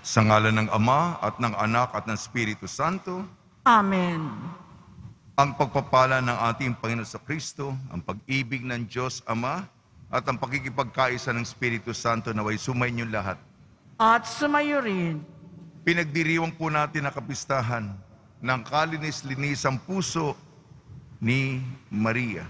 Sa ngalan ng Ama at ng Anak at ng Espiritu Santo, Amen. ang pagpapala ng ating Panginoon sa Kristo, ang pag-ibig ng Diyos Ama, at ang pakikipagkaisa ng Espiritu Santo naway sumayin niyo lahat. At sumayo rin. Pinagdiriwang po natin ang kapistahan ng kalinis-linisang puso ni Maria.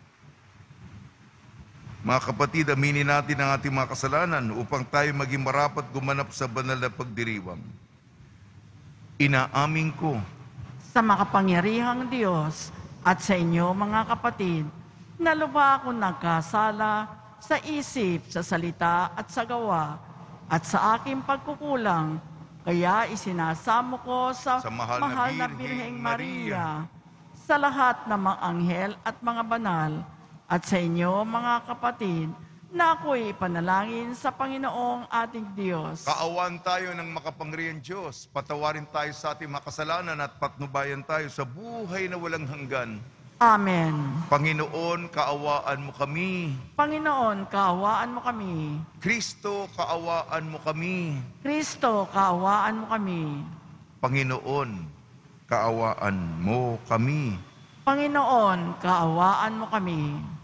Mga kapatid, aminin natin ang ating mga kasalanan upang tayo maging marapat gumanap sa banal na pagdiriwang. Inaamin ko Sa makapangyarihang Diyos at sa inyo mga kapatid, na lubha akong nagkasala sa isip, sa salita at sa gawa, at sa aking pagkukulang, kaya isinasamo ko sa mahal na Birheng Birheng Maria, sa lahat ng mga anghel at mga banal, at sa inyo mga kapatid, na ako'y ipanalangin sa Panginoong ating Diyos. Kaawaan tayo ng makapangyarihang Diyos. Patawarin tayo sa ating mga kasalanan at patnubayan tayo sa buhay na walang hanggan. Amen. Panginoon, kaawaan mo kami. Panginoon, kaawaan mo kami. Kristo, kaawaan mo kami. Kristo, kaawaan mo kami. Panginoon, kaawaan mo kami. Panginoon, kaawaan mo kami.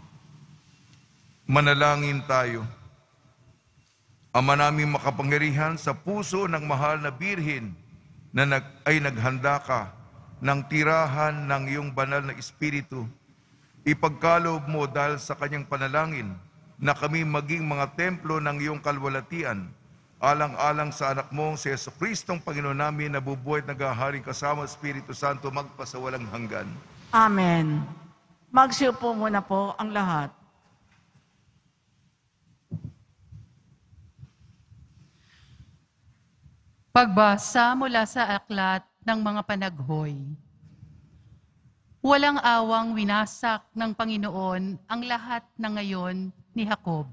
Manalangin tayo. Ama naming makapangyarihan, sa puso ng mahal na Birhen na naghanda ka ng tirahan ng iyong banal na Espiritu, ipagkaloob mo dahil sa kanyang panalangin na kami maging mga templo ng iyong kalwalatian, alang-alang sa anak mong si Jesucristong Panginoon namin na bubuhay at naghaharing kasama Espiritu Santo magpasawalang hanggan. Amen. Magsiupo muna po ang lahat. Pagbasa mula sa aklat ng mga panaghoy. Walang awang winasak ng Panginoon ang lahat ng ngayon ni Jacob.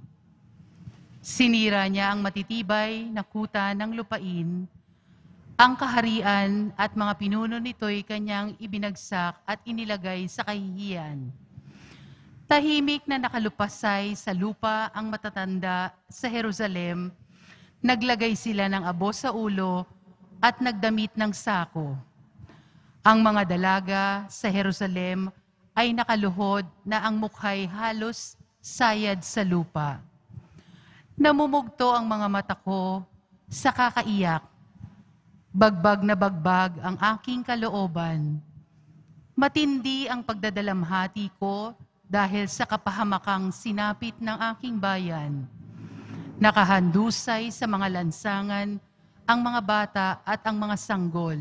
Sinira niya ang matitibay na kuta ng lupain, ang kaharian at mga pinuno nito'y kanyang ibinagsak at inilagay sa kahihiyan. Tahimik na nakalupasay sa lupa ang matatanda sa Jerusalem. Naglagay sila ng abo sa ulo at nagdamit ng sako. Ang mga dalaga sa Jerusalem ay nakaluhod na ang mukhay halos sayad sa lupa. Namumugto ang mga mata ko sa kakaiyak. Bagbag na bagbag ang aking kalooban. Matindi ang pagdadalamhati ko dahil sa kapahamakang sinapit ng aking bayan. Nakahandusay sa mga lansangan ang mga bata at ang mga sanggol.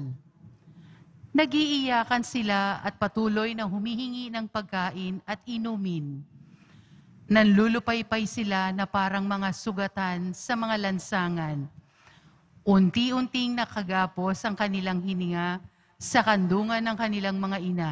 Nagiiyakan sila at patuloy na humihingi ng pagkain at inumin. Nanlulupaypay sila na parang mga sugatan sa mga lansangan. Unti-unting nakagapos ang kanilang hininga sa kandungan ng kanilang mga ina.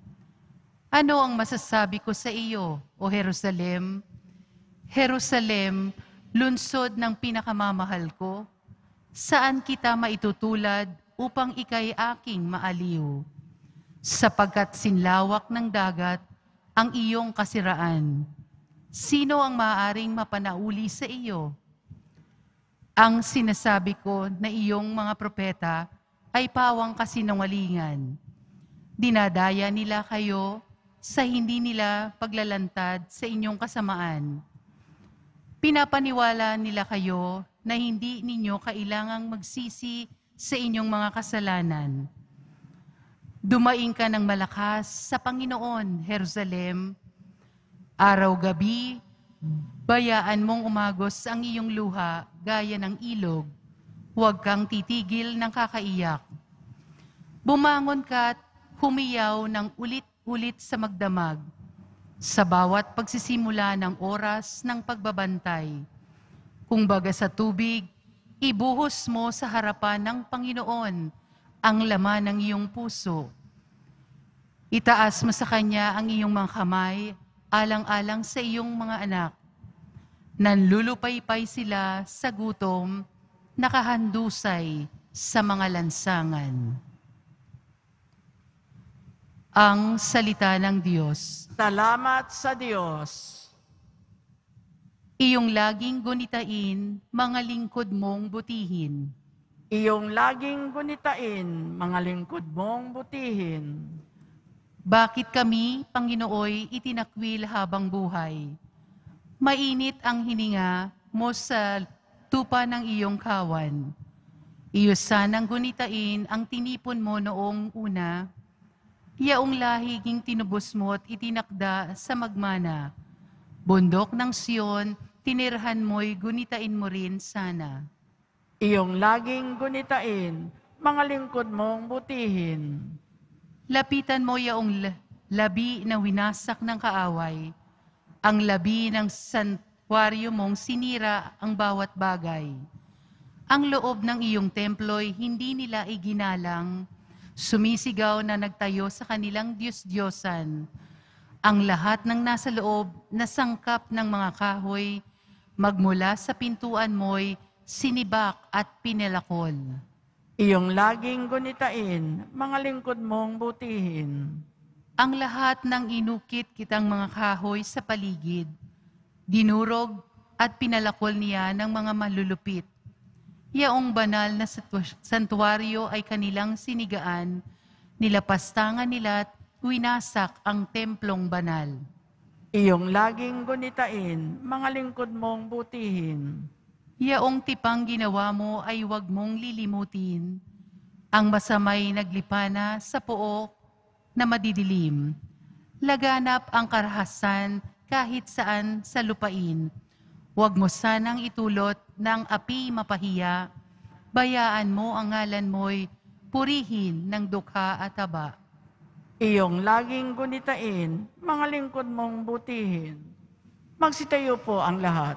Ano ang masasabi ko sa iyo, O Jerusalem? Jerusalem, lungsod ng pinakamamahal ko, saan kita maitutulad upang ikay aking maaliw? Sapagkat sinlawak ng dagat ang iyong kasiraan. Sino ang maaaring mapanauli sa iyo? Ang sinasabi ko na iyong mga propeta ay pawang kasinungalingan. Dinadaya nila kayo sa hindi nila paglalantad sa inyong kasamaan. Pinapaniwala nila kayo na hindi ninyo kailangang magsisi sa inyong mga kasalanan. Dumaing ka ng malakas sa Panginoon, Jerusalem. Araw-gabi, bayaan mong umagos ang iyong luha gaya ng ilog. Huwag kang titigil ng kakaiyak. Bumangon ka at humiyaw ng ulit-ulit sa magdamag. Sa bawat pagsisimula ng oras ng pagbabantay. Kung baga sa tubig, ibuhos mo sa harapan ng Panginoon ang laman ng iyong puso. Itaas mo sa Kanya ang iyong mga kamay, alang-alang sa iyong mga anak. Nanlulupaypay sila sa gutom, nakahandusay sa mga lansangan. Ang salita ng Diyos. Salamat sa Diyos. Iyong laging gunitain, mga lingkod mong butihin. Iyong laging gunitain, mga lingkod mong butihin. Bakit kami, Panginooy, itinakwil habang buhay? Mainit ang hininga mo sa tupa ng iyong kawan. Iyo sanang gunitain ang tinipon mo noong una, yaong lahiging tinubos mo at itinakda sa magmana. Bundok ng Siyon, tinirhan mo'y gunitain mo rin sana. Iyong laging gunitain, mga lingkod mong butihin. Lapitan mo yaong labi na winasak ng kaaway, ang labi ng santuaryo mong sinira ang bawat bagay. Ang loob ng iyong templo'y hindi nila iginalang, sumisigaw na nagtayo sa kanilang Diyos-Diyosan. Ang lahat ng nasa loob na sangkap ng mga kahoy, magmula sa pintuan mo'y sinibak at pinalakol. Iyong laging gunitain, mga lingkod mong butihin. Ang lahat ng inukit kitang mga kahoy sa paligid, dinurog at pinalakol niya ng mga malulupit. Yaong banal na santuaryo ay kanilang sinigaan, nilapastangan nila at winasak ang templong banal. Iyong laging gunitain, mga lingkod mong butihin. Yaong tipang ginawa mo ay huwag mong lilimutin, ang masamay naglipana sa pook na madidilim. Laganap ang karahasan kahit saan sa lupain. Huwag mo sanang itulot ng api mapahiya, bayaan mo ang ngalan mo'y purihin ng dukha at taba. Iyong laging gunitain, mga lingkod mong butihin. Magsitayo po ang lahat.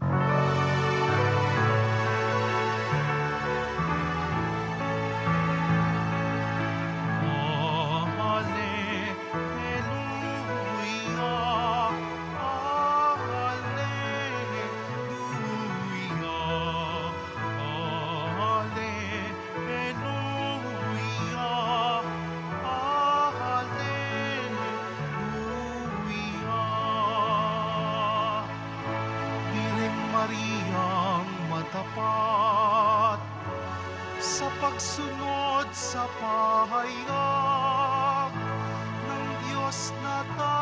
Mariang matapat sa pagsunod sa pahayag ng Diyos na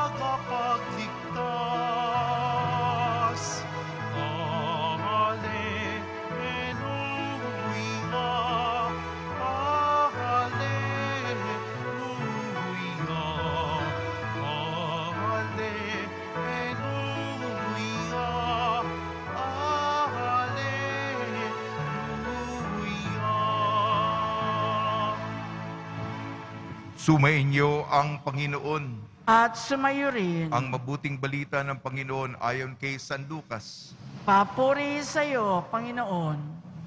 tagapagligtas. Alleluia, Sumainyo ang Panginoon. At sumayo rin. Ang mabuting balita ng Panginoon ayon kay San Lucas. Papuri sa iyo, Panginoon.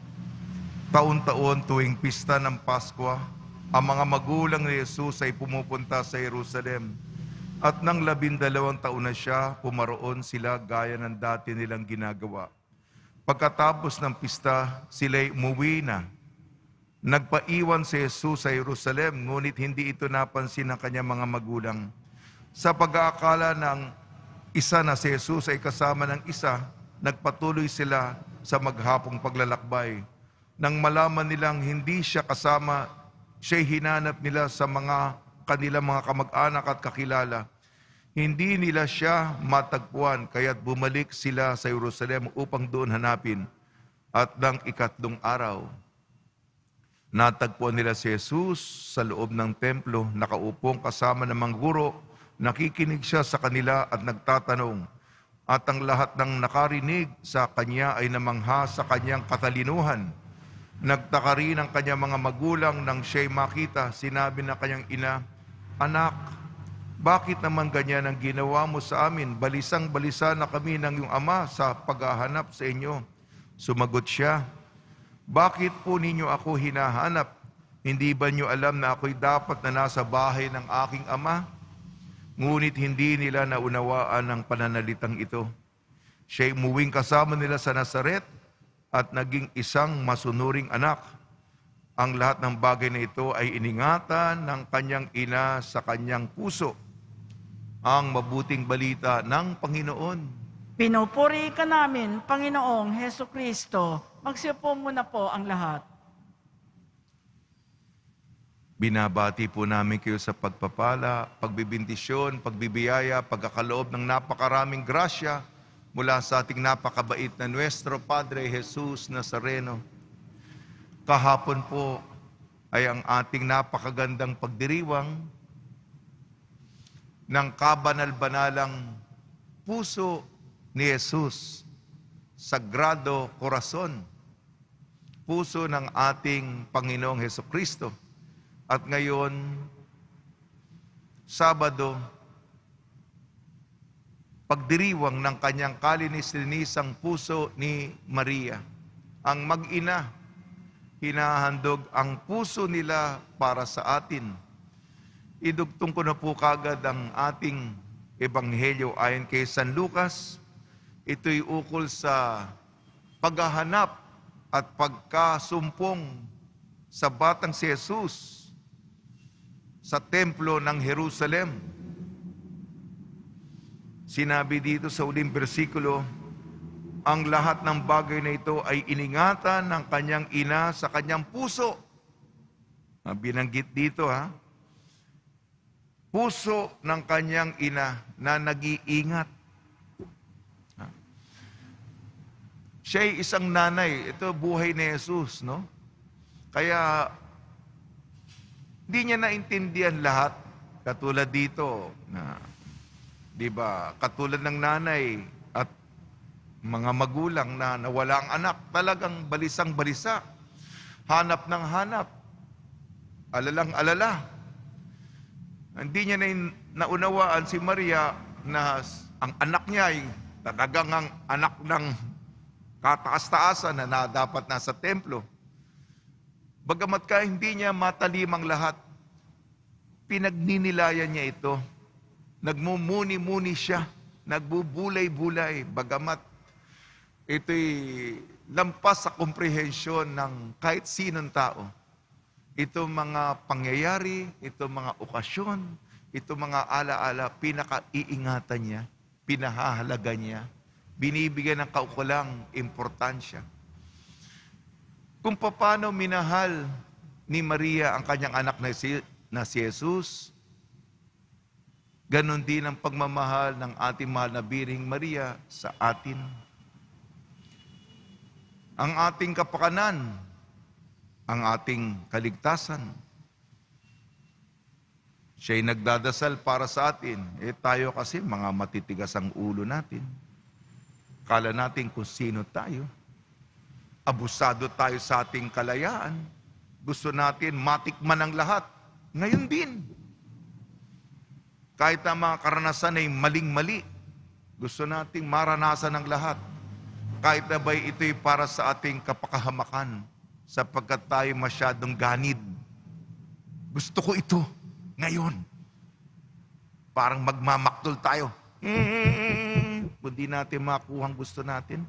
Taon-taon tuwing pista ng Paskwa, ang mga magulang ni Jesus ay pumupunta sa Jerusalem. At nang 12 taon na siya, pumaroon sila gaya ng dati nilang ginagawa. Pagkatapos ng pista, sila'y umuwi na. Nagpaiwan si Jesus sa Jerusalem, ngunit hindi ito napansin ng kanyang mga magulang. Sa pag-aakala ng isa na si Jesus ay kasama ng isa, nagpatuloy sila sa maghapong paglalakbay. Nang malaman nilang hindi siya kasama, siya'y hinanap nila sa kanilang mga kamag-anak at kakilala. Hindi nila siya matagpuan, kaya't bumalik sila sa Jerusalem upang doon hanapin. At ng 3 araw, natagpuan nila si Jesus sa loob ng templo, nakaupong kasama ng mga guro. Nakikinig siya sa kanila at nagtatanong. At ang lahat ng nakarinig sa kanya ay namangha sa kanyang katalinuhan. Nagtaka rin ang kanyang mga magulang nang siya'y makita. Sinabi ng kanyang ina, "Anak, bakit naman ganyan ang ginawa mo sa amin? Balisang-balisa na kami ng iyong ama sa paghahanap sa inyo." Sumagot siya, "Bakit po ninyo ako hinahanap? Hindi ba niyo alam na ako'y dapat na nasa bahay ng aking ama?" Ngunit hindi nila naunawaan ang pananalitang ito. Siya'y umuwing kasama nila sa Nazaret at naging isang masunuring anak. Ang lahat ng bagay na ito ay iningatan ng kanyang ina sa kanyang puso. Ang mabuting balita ng Panginoon. Pinupuri ka namin, Panginoong Heso Kristo. Magsiupo muna po ang lahat. Binabati po namin kayo sa pagpapala, pagbibindisyon, pagbibiyaya, pagkakaloob ng napakaraming grasya mula sa ating napakabait na Nuestro Padre Jesus Nazareno. Kahapon po ay ang ating napakagandang pagdiriwang ng kabanal-banalang puso ni Jesus, Sagrado Corazon, puso ng ating Panginoong Hesukristo. At ngayon, Sabado, pagdiriwang ng kanyang kalinis-linisang puso ni Maria. Ang mag-ina, hinahandog ang puso nila para sa atin. Idugtong ko na po kagad ang ating ebanghelyo ayon kay San Lucas. Ito'y ukol sa paghahanap at pagkasumpong sa batang si Jesus sa templo ng Jerusalem. Sinabi dito sa uling bersikulo, ang lahat ng bagay na ito ay iningatan ng kanyang ina sa kanyang puso. Binanggit dito puso ng kanyang ina na nag-iingat. Siya'y isang nanay. Ito buhay ni Jesus, no? Kaya hindi niya naintindihan lahat. Katulad dito na, di ba, katulad ng nanay at mga magulang na nawala ang anak, talagang balisang-balisa. Hanap ng hanap. Alalang-alala. Hindi niya naunawaan si Maria na ang anak niya ay talagang ang anak ng kataas-taasan na dapat nasa templo. Bagamat ka hindi niya matalimang lahat, pinagninilayan niya ito. Nagmumuni-muni siya, nagbubulay-bulay, bagamat ito'y lampas sa komprehensyon ng kahit sinong tao. Ito mga pangyayari, ito mga okasyon, ito mga alaala, pinaka-iingatan niya, pinahahalaga niya, binibigyan ng kaukulang importansya. Kung paano minahal ni Maria ang kanyang anak na si Jesus, ganon din ang pagmamahal ng ating mahal na Birheng Maria sa atin. Ang ating kapakanan, ang ating kaligtasan. Siya'y nagdadasal para sa atin. Tayo kasi mga matitigas ang ulo natin. Kala natin kung sino tayo. Abusado tayo sa ating kalayaan. Gusto natin matikman ang lahat. Ngayon din. Kahit ang mga karanasan ay maling-mali, gusto nating maranasan ang lahat. Kahit na ba'y ito'y para sa ating kapakahamakan, sapagkat tayo masyadong ganid. Gusto ko ito ngayon. Parang magmamaktol tayo. Kung di natin makuha ang gusto natin.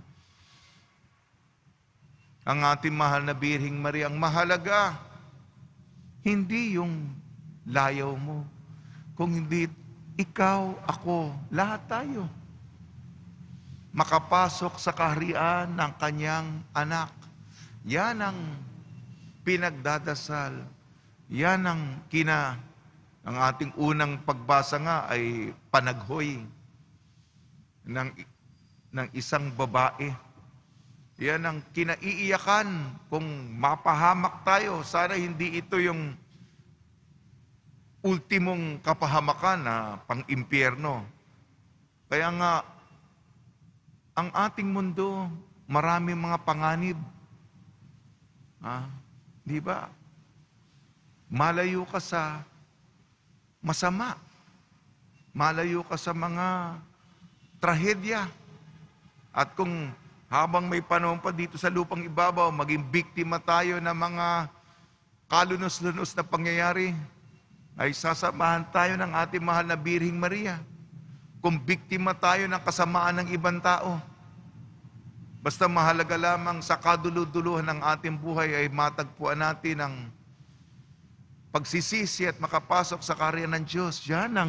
Ang ating mahal na Birheng Maria, ang mahalaga, hindi yung layaw mo. Kung hindi ikaw, ako, lahat tayo. Makapasok sa kaharian ng kanyang anak. Yan ang pinagdadasal. Yan ang ang ating unang pagbasa nga ay panaghoy ng isang babae. Yan ang kinaiiyakan kung mapahamak tayo. Sana hindi ito yung ultimong kapahamakan na pang-impyerno. Kaya nga, ang ating mundo, maraming mga panganib. Di ba? Malayo ka sa masama. Malayo ka sa mga trahedya. At kung habang may panahon pa dito sa lupang ibabaw, maging biktima tayo ng mga kalunos-lunos na pangyayari, ay sasamahan tayo ng ating mahal na Birheng Maria. Kung biktima tayo ng kasamaan ng ibang tao, basta mahalaga lamang sa kaduluduluhan ng ating buhay ay matagpuan natin ang pagsisisi at makapasok sa kaharian ng Diyos.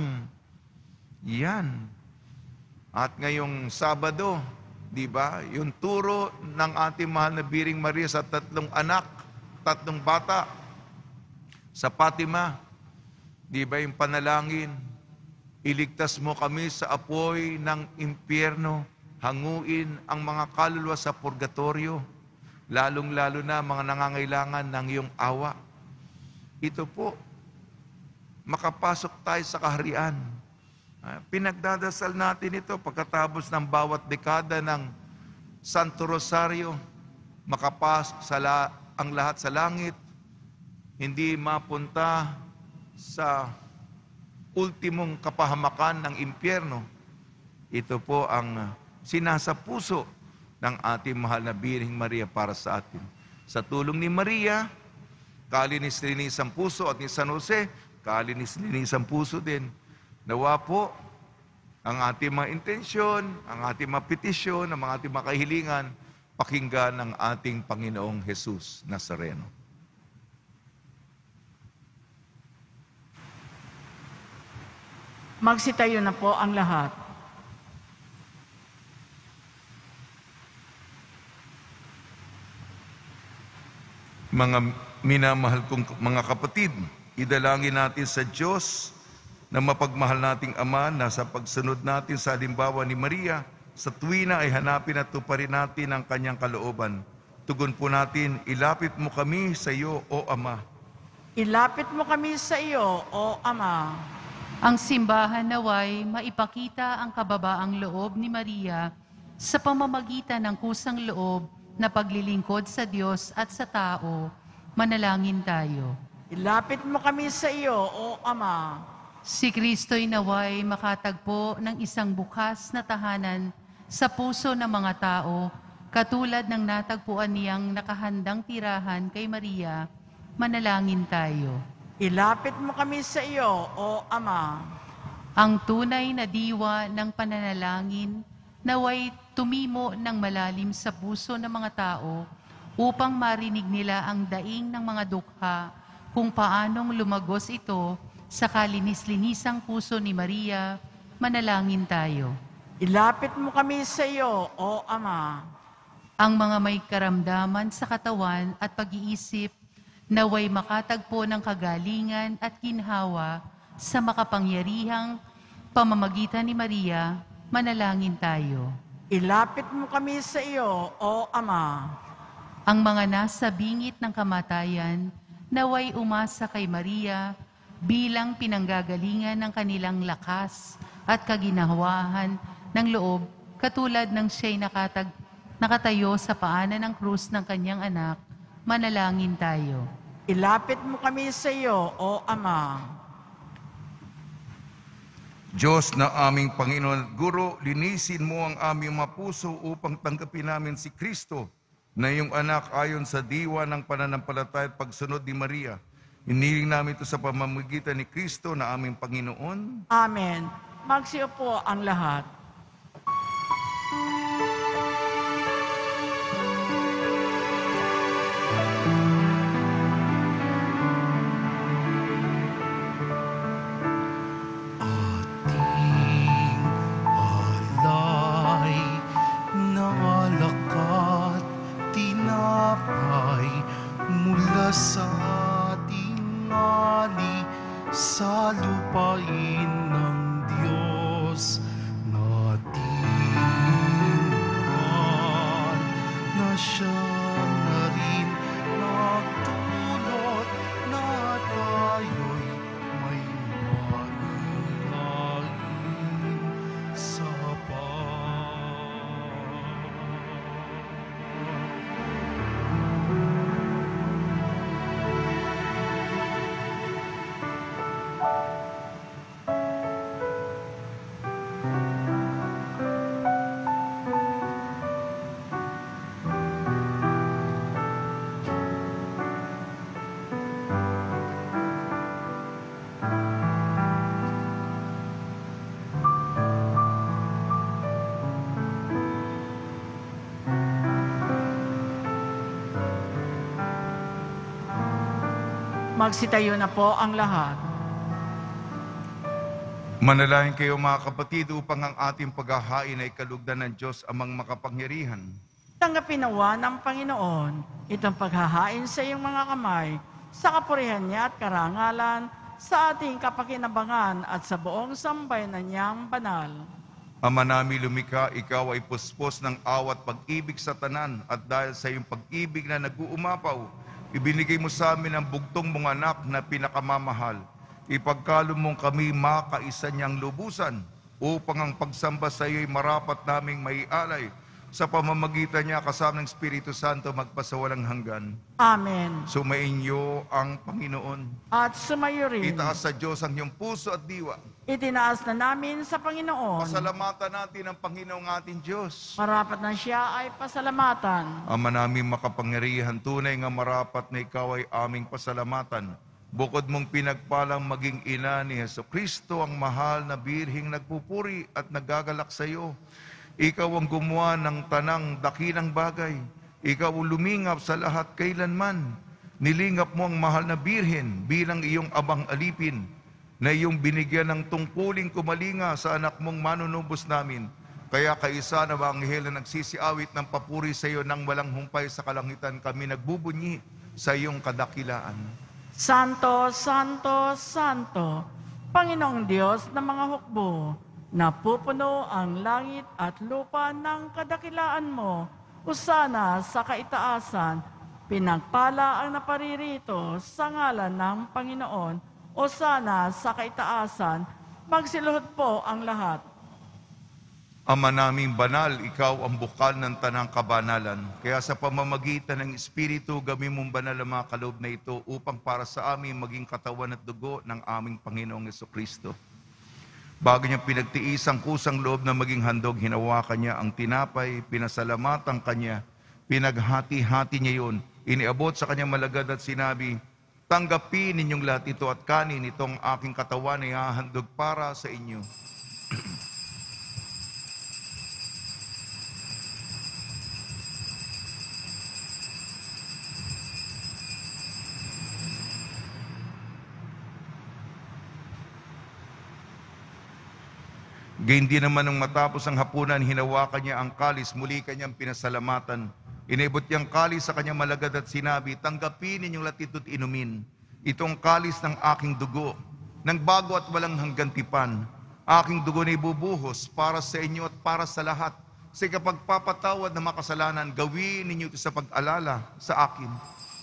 Yan. At ngayong Sabado, di ba, yung turo ng ating mahal na Birheng Maria sa 3 anak, 3 bata, Sa Fatima, di ba yung panalangin, iligtas mo kami sa apoy ng impyerno, hanguin ang mga kaluluwa sa purgatorio, lalong-lalo na mga nangangailangan ng iyong awa. Ito po, makapasok tayo sa kaharian. Pinagdadasal natin ito pagkatapos ng bawat dekada ng Santo Rosario, makapasok ang lahat sa langit, hindi mapunta sa ultimong kapahamakan ng impyerno. Ito po ang sinasapuso ng ating mahal na Birheng Maria para sa atin. Sa tulong ni Maria, kalinis-linis ang puso, at ni San Jose, kalinis-linis ang puso din. Nawa po ang ating mga intensyon, ang ating mga petisyon, ang mga ating mga kahilingan, pakinggan ng ating Panginoong Jesus Nazareno. Magsitayo na po ang lahat. Mga minamahal kong mga kapatid, idalangin natin sa Diyos na mapagmahal nating Ama na sa pagsunod natin sa halimbawa ni Maria, sa tuwina ay hanapin at tuparin natin ang kanyang kalooban. Tugon po natin, ilapit mo kami sa iyo, O Ama. Ilapit mo kami sa iyo, O Ama. Ang simbahan naway maipakita ang kababaang loob ni Maria sa pamamagitan ng kusang loob na paglilingkod sa Diyos at sa tao. Manalangin tayo. Ilapit mo kami sa iyo, O Ama. Si Kristo'y naway makatagpo ng isang bukas na tahanan sa puso ng mga tao, katulad ng natagpuan niyang nakahandang tirahan kay Maria. Manalangin tayo. Ilapit mo kami sa iyo, O Ama. Ang tunay na diwa ng pananalangin naway tumimo ng malalim sa puso ng mga tao upang marinig nila ang daing ng mga dukha kung paanong lumagos ito sa kalinis-linisang puso ni Maria. Manalangin tayo. Ilapit mo kami sa iyo, O Ama. Ang mga may karamdaman sa katawan at pag-iisip naway makatagpo ng kagalingan at ginhawa sa makapangyarihang pamamagitan ni Maria. Manalangin tayo. Ilapit mo kami sa iyo, O Ama. Ang mga nasa bingit ng kamatayan naway umasa kay Maria bilang pinanggagalingan ng kanilang lakas at kaginawahan ng loob, katulad ng siya'y nakatayo sa paanan ng krus ng kanyang anak. Manalangin tayo. Ilapit mo kami sa iyo, O Ama. Diyos na aming Panginoon at Guro, linisin mo ang aming mga puso upang tanggapin namin si Kristo na iyong anak ayon sa diwa ng pananampalataya at pagsunod ni Maria. Iniling namin ito sa pamamagitan ni Kristo na aming Panginoon. Amen. Magsiupo ang lahat. Sa tingali sa lupain ng Diyos natin na siya na rin nagdulot na tayo'y may manilain sa Magsitayo na po ang lahat. Manalangin kayo mga kapatid upang ang ating paghahain ay kalugdan ng Diyos amang makapangyarihan. Tanggapin nawa ng Panginoon itong paghahain sa iyong mga kamay sa kapurihan niya at karangalan, sa ating kapakinabangan at sa buong sambayanan niyang banal. Ama namin lumikha, ikaw ay puspos ng awat pag-ibig sa tanan at dahil sa iyong pag-ibig na nag-uumapaw, ibinigay mo sa amin ang bugtong mong anak na pinakamamahal. Ipagkaloob mong kami makaisa niyang lubusan upang ang pagsamba sa iyo ay marapat naming maialay sa pamamagitan niya kasama ng Espiritu Santo magpasawalang hanggan. Amen. Sumainyo ang Panginoon. At sumayo rin. Itaas sa Diyos ang iyong puso at diwa. Itinaas na namin sa Panginoon. Pasalamatan natin ang Panginoong ating Diyos. Marapat na siya ay pasalamatan. Ama namin makapangyarihan, tunay nga marapat na ikaw ay aming pasalamatan. Bukod mong pinagpalang maging ina ni Jesucristo, ang mahal na birhing nagpupuri at nagagalak sa iyo. Ikaw ang gumawa ng tanang dakilang bagay. Ikaw ang lumingap sa lahat kailanman. Nilingap mo ang mahal na birhen bilang iyong abang alipin, na iyong binigyan ng tungkuling kumalinga sa anak mong manunubos namin. Kaya kaisa na anghel na nagsisiawit ng papuri sa iyo nang walang humpay sa kalangitan, kami nagbubunyi sa iyong kadakilaan. Santo, Santo, Santo, Panginoong Diyos ng mga hukbo, napupuno ang langit at lupa ng kadakilaan mo. Usana sa kaitaasan, pinagpala ang naparirito sa ngalan ng Panginoon. Usana sa kaitaasan, magsiluhod po ang lahat. Ama naming banal, ikaw ang bukal ng tanang kabanalan. Kaya sa pamamagitan ng Espiritu, gawin mong banal ang mga kaloob na ito upang para sa amin maging katawan at dugo ng aming Panginoong Jesucristo. Bago niya pinagtiis ang kusang loob na maging handog, hinawakan niya ang tinapay, pinasalamatan kanya, pinaghati-hati niya yun, iniabot sa kanyang malagad at sinabi, tanggapin ninyong lahat ito at kanin, itong aking katawan ay hahandog para sa inyo. Gayon din naman nung matapos ang hapunan, hinawakan niya ang kalis, muli kanyang pinasalamatan. Inibot niyang kalis sa kanyang malagad at sinabi, tanggapin ninyong lahat ito't inumin. Itong kalis ng aking dugo, ng bago at walang hanggang tipan. Aking dugo na ibubuhos para sa inyo at para sa lahat. Sa kapagpapatawad ng makasalanan, gawin ninyo ito sa pag-alala sa akin.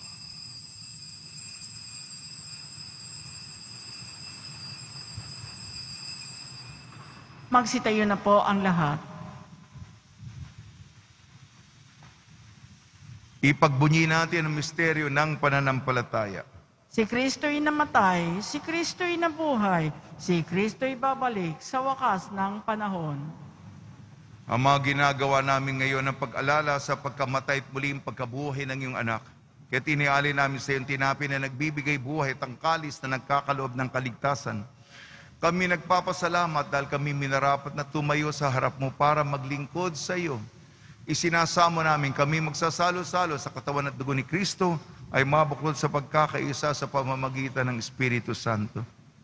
Magsitayo na po ang lahat. Ipagbunyi natin ang misteryo ng pananampalataya. Si Kristo'y namatay, si Kristo'y nabuhay, si Kristo'y babalik sa wakas ng panahon. Ang mga ginagawa namin ngayon ng pag-alala sa pagkamatay at muling pagkabuhay ng iyong anak. Kaya tiniali namin sa iyong tinapay na nagbibigay buhay at ang kalis na nagkakaloob ng kaligtasan. Kami nagpapasalamat dahil kami minarapat na tumayo sa harap mo para maglingkod sa iyo. Isinasamo namin kami magsasalo-salo sa katawan at dugo ni Kristo ay mabuklod sa pagkakaisa sa pamamagitan ng Espiritu Santo.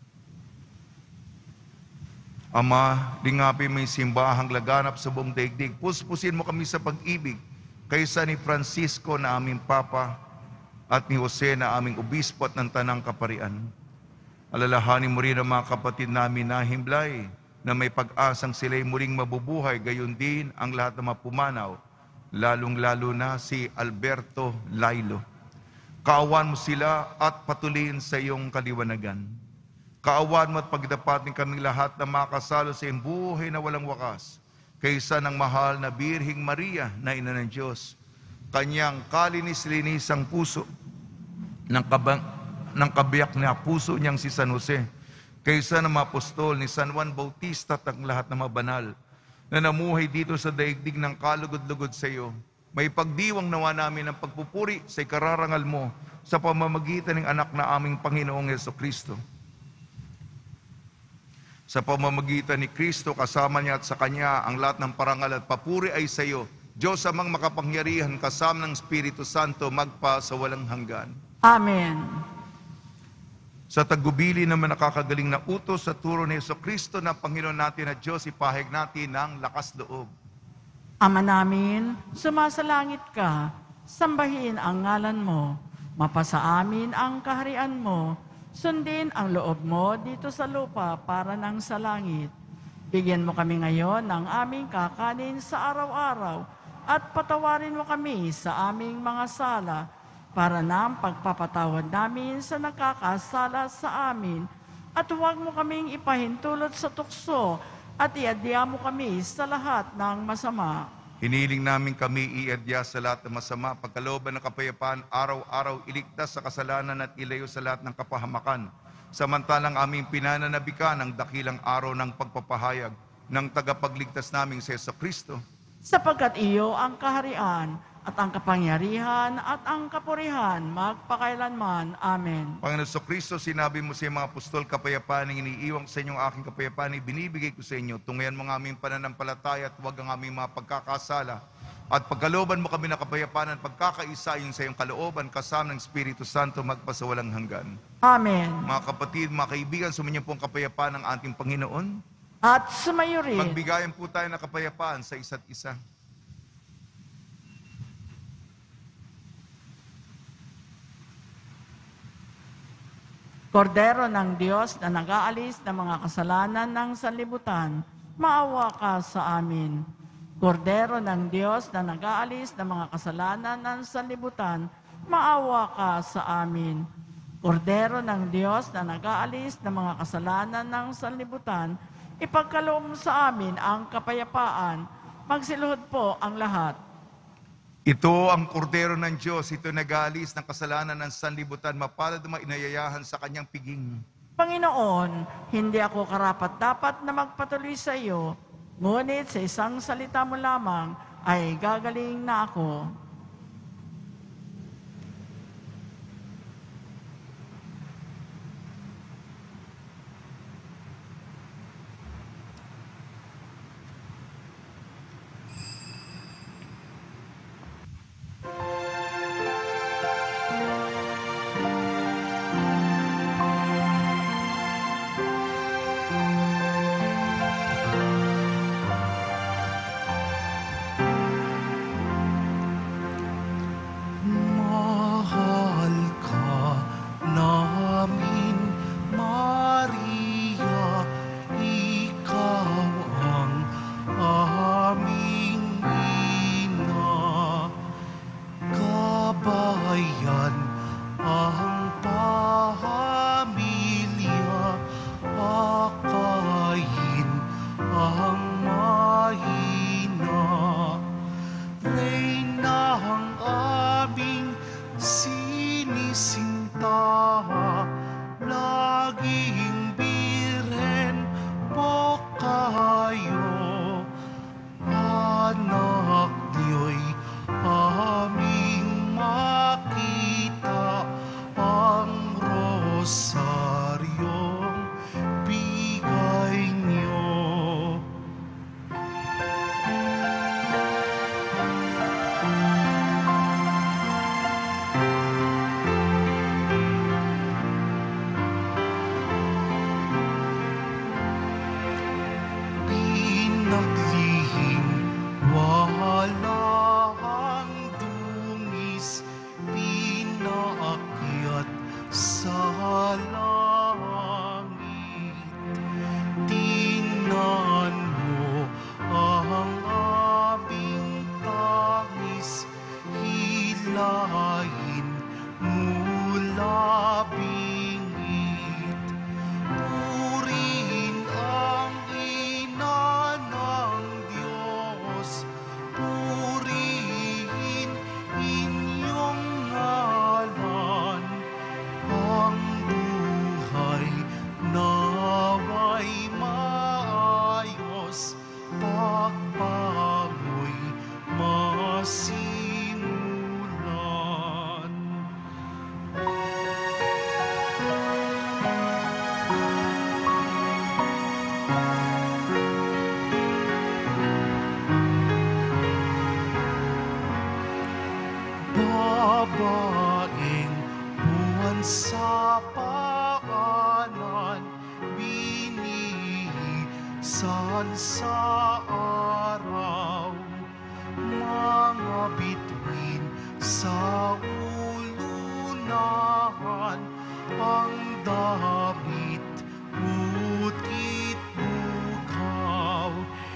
Ama, lingapin mo yung simbahang laganap sa buong daigdig. Puspusin mo kami sa pag-ibig kaysa ni Francisco na aming Papa at ni Jose na aming Obispo at ng Tanang Kaparian. Alalahanin mo rin ang mga kapatid namin na himlay na may pag-asang sila'y muling mabubuhay, gayon din ang lahat ng mapumanaw, lalong-lalo na si Alberto Lailo. Kaawan mo sila at patuloyin sa iyong kaliwanagan. Kaawan mo at pagdapatin kaming lahat na makasalo sa iyong buhay na walang wakas, kaysa ng mahal na Birhing Maria na Ina ng Diyos, kanyang kalinis-linisang puso ng kabiyak na puso niyang si San Jose, kaysa ng mga apostol ni San Juan Bautista at ang lahat ng mga banal na namuhay dito sa daigdig ng kalugod-lugod sa iyo. May pagdiwang nawa namin ang pagpupuri sa ikararangal mo sa pamamagitan ng anak na aming Panginoong Jesucristo. Sa pamamagitan ni Kristo, kasama niya at sa Kanya, ang lahat ng parangal at papuri ay sa iyo, Diyos amang makapangyarihan, kasama ng Espiritu Santo, magpa sa walang hanggan. Amen. Sa tagubili naman nakakagaling na utos sa turo ni Jesucristo na Panginoon natin at Diyos, ipahayag natin ng lakas loob. Ama namin, sumasalangit ka, sambahin ang ngalan mo, Mapasa amin ang kaharian mo, sundin ang loob mo dito sa lupa para nang sa langit. Bigyan mo kami ngayon ng aming kakanin sa araw-araw at patawarin mo kami sa aming mga sala para ng pagpapatawad namin sa nakakasala sa amin. At huwag mo kaming ipahintulot sa tukso at iadya mo kami sa lahat ng masama. Hiniling namin kami iadya sa lahat ng masama, pagkalooban ng kapayapaan, araw-araw iligtas sa kasalanan at ilayo sa lahat ng kapahamakan. Samantalang aming pinananabikan ang dakilang araw ng pagpapahayag ng tagapagligtas naming si Jesucristo. Sapagkat iyo ang kaharian at ang kapangyarihan at ang kapurihan magpakailanman. Amen. Panginoon Jesucristo, sinabi mo sa mga apostol, kapayapaan ang iniiwang sa inyong aking kapayapaan, ibinibigay ko sa inyo. Tungayan mo ang aming pananampalataya at huwag ang aming mga pagkakasala. At pagkalooban mo kami ng kapayapaan at pagkakaisa yung sa iyong kalooban, kasama ng Espiritu Santo, magpasawalang hanggan. Amen. Mga kapatid, mga kaibigan, sumainyo po ang kapayapaan ng ating Panginoon. At sumayo rin. Magbigayan po tayo ng kapayapaan sa isa't isa. Kordero ng Diyos na nag-aalis ng mga kasalanan ng sanlibutan, maawa ka sa amin. Kordero ng Diyos na nag-aalis ng mga kasalanan ng sanlibutan, maawa ka sa amin. Kordero ng Diyos na nag-aalis ng mga kasalanan ng sanlibutan, ipagkaloob mo sa amin ang kapayapaan. Magsiluhod po ang lahat. Ito ang kordero ng Diyos, ito nag-aalis ng kasalanan ng sanlibutan, mapalad na inayayahan sa kanyang piging. Panginoon, hindi ako karapat-dapat na magpatuloy sa iyo, ngunit sa isang salita mo lamang ay gagaling na ako. Mahal ka namin, Maria, ikaw ang aming ina. Kabayan ang pamilya, akayin ang mahina. Reyna ang aming sinisinta, laging birhen po kayo. Anak niyo'y aming makita, ang rosaryong bigay niyo. Pinaglihing wala ang dungis, pinaakyat sa langit. Tingnan mo ang aming tangis, hilahin mula bingit. Purihin ang ina ng Diyos, purihin inyong ngalan. Ang buhay nawa'y maayos, pagpamoy masimulan. Babaeng buwan sa paanan, binihisan sa araw. Mga bituin sa ulo damit, butit bukaw,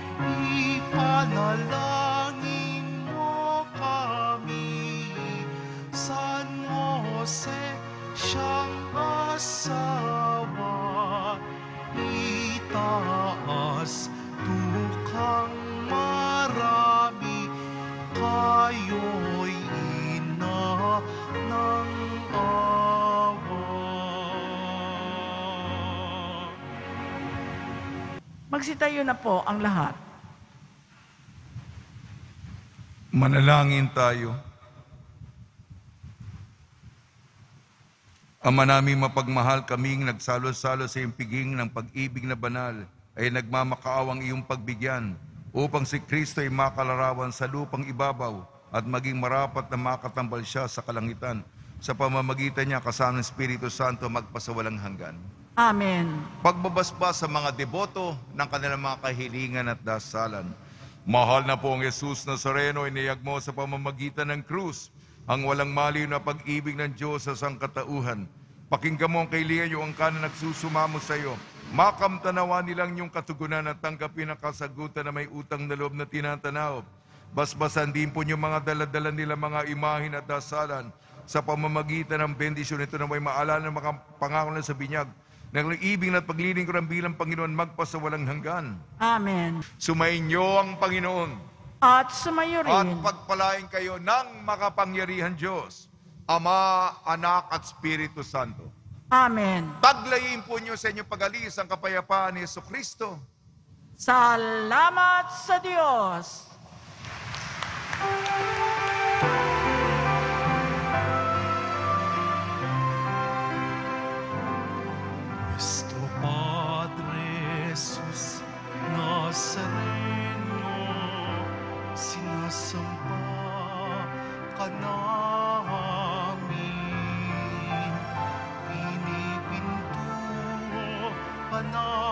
ipanalangin mo kami. San Jose, siyang asawa, itaas tukang marami, kayo'y ina ng awa. Magsitayo na po ang lahat. Manalangin tayo. Ama namin mapagmahal, kaming nagsalo-salo sa iyong piging ng pag-ibig na banal ay nagmamakaawang iyong pagbigyan upang si Kristo ay makalarawan sa lupang ibabaw at maging marapat na makatambal siya sa kalangitan. Sa pamamagitan niya kasama ng Espiritu Santo magpasawalang hanggan. Amen. Pagbabasbas sa mga deboto ng kanilang mga kahilingan at dasalan. Mahal na po ang Jesus Nazareno, iniyag mo sa pamamagitan ng krus ang walang maliw na pag-ibig ng Diyos sa sangkatauhan. Pakinggan mo ang kailangan yung angkan na nagsusumamo sa iyo. Makamtanawa nilang yung katugunan at tanggapin ang kasagutan na may utang na loob na tinatanaw. Basbasan din po yung mga daladala nila mga imahin at dasalan sa pamamagitan ng bendisyon ito na may maalala ng mga pangako na sa binyag. Nang ibig at paglilingkuran bilang Panginoon magpasawalang hanggan. Amen. Sumainyo ang Panginoon. At sumayo At rin. pagpalain kayo ng makapangyarihan Diyos, Ama, Anak at Espiritu Santo. Amen. Taglayin po niyo sa inyong pag-alis ang kapayapaan ni Jesucristo. Salamat sa Diyos. Nuestro Padre Jesus Nazareno, sinasamba ka namin, pinipinto ka namin.